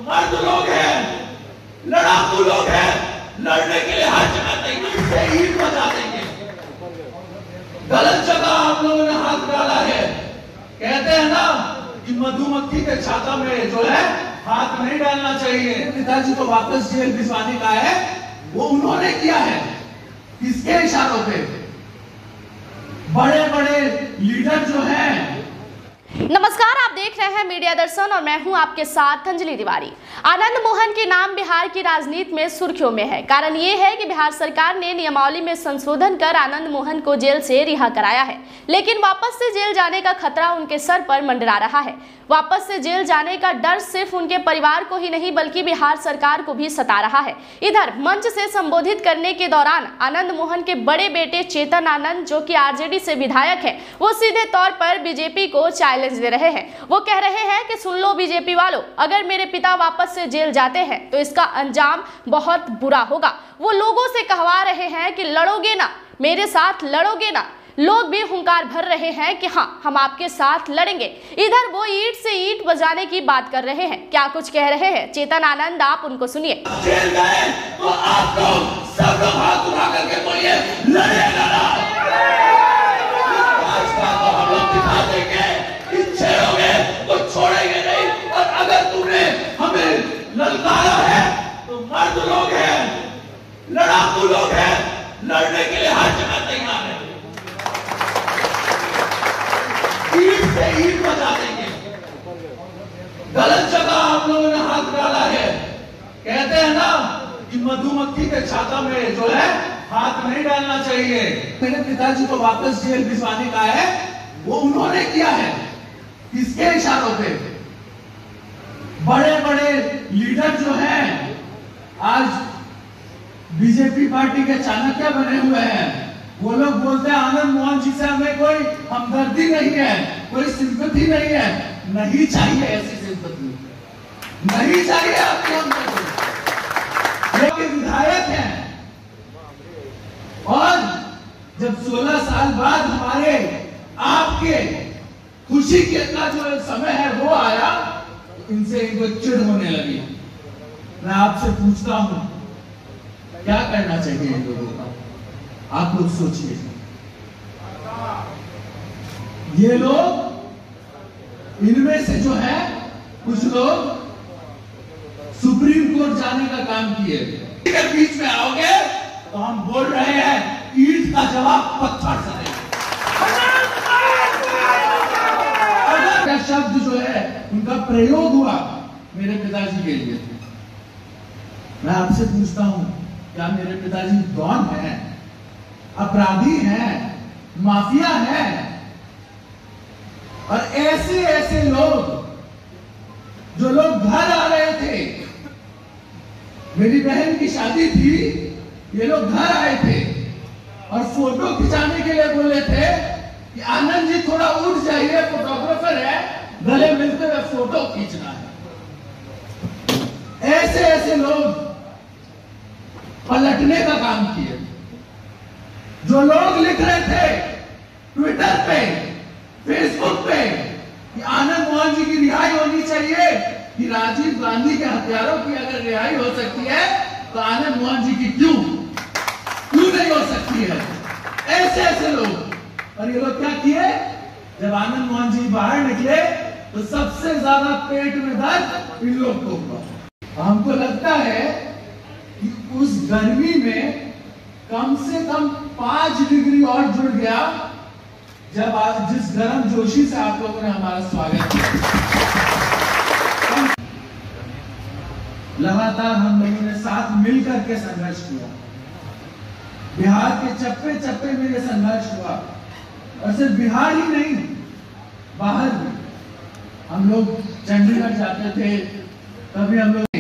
मर्द लोग हैं, लड़ाकू लोग हैं, लड़ने के लिए हर जगह तैयार से ईंट बजा देंगे। गलत जगह आप लोगों ने हाथ डाला है। कहते हैं ना कि मधुमक्खी के छाता में जो है हाथ नहीं डालना चाहिए। पिताजी को वापस जेल भिजवाने का है, वो उन्होंने किया है। किसके इशारों पे? बड़े बड़े लीडर जो हैं। नमस्कार, आप देख रहे हैं मीडिया दर्शन और मैं हूं आपके साथ अंजलि तिवारी। आनंद मोहन के नाम बिहार की राजनीति में सुर्खियों में है। कारण ये है कि बिहार सरकार ने नियमावली में संशोधन कर आनंद मोहन को जेल से रिहा कराया है, लेकिन वापस से जेल जाने का खतरा उनके सर पर मंडरा रहा है। वापस से जेल जाने का डर सिर्फ उनके परिवार को ही नहीं बल्कि बिहार सरकार को भी सता रहा है। इधर मंच से संबोधित करने के दौरान आनंद मोहन के बड़े बेटे चेतन आनंद, जो कि आरजेडी से विधायक है, वो सीधे तौर पर बीजेपी को चैलेंज दे रहे हैं। वो कह रहे हैं कि सुन लो बीजेपी वालों, अगर मेरे पिता वापस से जेल जाते हैं तो इसका अंजाम बहुत बुरा होगा। वो लोगों से कहवा रहे हैं कि लड़ोगे ना, मेरे साथ लड़ोगे ना। लोग भी हुंकार भर रहे हैं कि हाँ, हम आपके साथ लड़ेंगे। इधर वो ईंट से ईंट बजाने की बात कर रहे हैं। क्या कुछ कह रहे हैं चेतन आनंद, आप उनको सुनिए। जेल गए तो आप लोग सब लोग हाथ उठा करके बोलिए लड़ेगा ना। भाजपा को हम लोग दिखा देंगे कि छेड़ोगे तो छोड़ेंगे नहीं। और अगर तुमने हमें ललकारा है तो मर्द लोग हैं, लड़ाकू लोग हैं, लड़ने के लिए हर जगह तैयार है। ईंट से ईंट बजा देंगे। गलत जगह आप लोगों ने हाथ डाला है। कहते हैं ना कि मधुमक्खी के छाता में जो है हाथ नहीं डालना चाहिए। मेरे पिताजी को वापस जेल भिजवाने का है, वो उन्होंने किया है। किसके इशारों पे? बड़े बड़े लीडर जो हैं आज बीजेपी पार्टी के चाणक्य बने हुए हैं। वो लोग बोलते हैं आनंद मोहन जी से हमें कोई हमदर्दी नहीं है, कोई सिंपैथी नहीं है। नहीं चाहिए ऐसी सिंपैथी, नहीं चाहिए आपकी हमदर्दी। ये विधायक हैं और जब 16 साल बाद हमारे आपके खुशी का जो समय है वो आया, इनसे इनको चिढ़ होने लगी। मैं आपसे पूछता हूं, क्या करना चाहिए इन लोगों का? आप लोग सोचिए। ये लोग, इनमें से जो है कुछ लोग सुप्रीम कोर्ट जाने का काम किए। अगर बीच में आओगे तो हम बोल रहे हैं ईंट का जवाब पत्थर से देंगे। अगर शब्द जो है उनका प्रयोग हुआ मेरे पिताजी के लिए, मैं आपसे पूछता हूं, क्या मेरे पिताजी डॉन है, अपराधी हैं, माफिया हैं? और ऐसे ऐसे लोग जो लोग घर आ रहे थे, मेरी बहन की शादी थी, ये लोग घर आए थे और फोटो खिंचाने के लिए बोले थे कि आनंद जी थोड़ा उठ जाइए, फोटोग्राफर है, गले मिलते हुए फोटो खींचना है। ऐसे ऐसे लोग पलटने का काम किए। जो लोग लिख रहे थे ट्विटर पे, फेसबुक पे कि आनंद मोहन जी की रिहाई होनी चाहिए, कि राजीव गांधी के हत्यारों की अगर रिहाई हो सकती है तो आनंद मोहन जी की क्यों नहीं हो सकती है? ऐसे ऐसे लोग। और ये लोग क्या किए? जब आनंद मोहन जी बाहर निकले तो सबसे ज्यादा पेट में दर्द इन लोग को हुआ। हमको लगता है कि उस गर्मी में कम से कम 5 डिग्री और जुड़ गया जब आज जिस गर्म जोशी से आप लोगों ने हमारा स्वागत किया। लगातार हम लोगों ने साथ मिलकर के संघर्ष किया। बिहार के चप्पे चप्पे में ये संघर्ष हुआ और सिर्फ बिहार ही नहीं, बाहर भी। हम लोग चंडीगढ़ जाते थे, तभी हम लोग,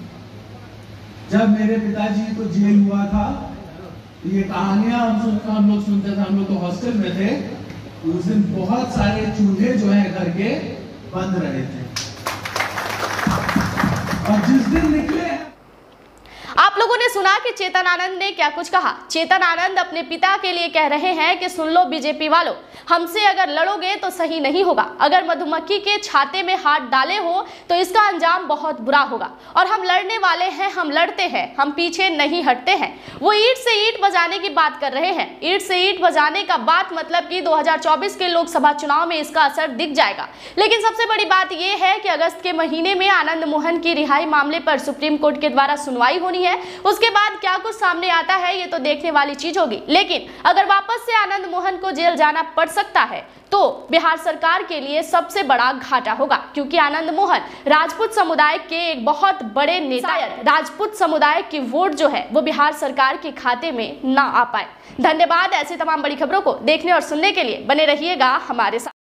जब मेरे पिताजी को जेल हुआ था, ये कहानियां हम लोग सुनते थे। हम लोग तो हॉस्टल में थे, उस दिन बहुत सारे चूल्हे जो है घर के बंद रहे थे और जिस दिन निकले। आप लोग लोगों ने सुना कि चेतन आनंद ने क्या कुछ कहा। चेतन आनंद अपने पिता के लिए कह रहे हैं कि सुन लो बीजेपी वालों, हमसे अगर लड़ोगे तो सही नहीं होगा। अगर मधुमक्खी के छाते में हाथ डाले हो तो इसका अंजाम बहुत बुरा होगा। और हम लड़ने वाले हैं, हम लड़ते हैं, हम पीछे नहीं हटते हैं। वो ईंट से ईंट बजाने की बात कर रहे हैं। ईंट से ईंट बजाने का बात मतलब कि 2024 के लोकसभा चुनाव में इसका असर दिख जाएगा। लेकिन सबसे बड़ी बात यह है कि अगस्त के महीने में आनंद मोहन की रिहाई मामले पर सुप्रीम कोर्ट के द्वारा सुनवाई होनी है। उसके बाद क्या कुछ सामने आता है ये तो देखने वाली चीज होगी। लेकिन अगर वापस से आनंद मोहन को जेल जाना पड़ सकता है तो बिहार सरकार के लिए सबसे बड़ा घाटा होगा, क्योंकि आनंद मोहन राजपूत समुदाय के एक बहुत बड़े नेता। राजपूत समुदाय की वोट जो है वो बिहार सरकार के खाते में ना आ पाए। धन्यवाद। ऐसे तमाम बड़ी खबरों को देखने और सुनने के लिए बने रहिएगा हमारे साथ।